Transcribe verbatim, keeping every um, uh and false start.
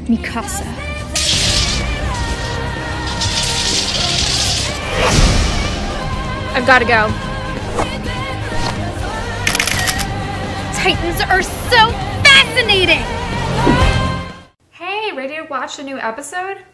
Mikasa. I've gotta go. Titans are so fascinating! Hey, ready to watch a new episode?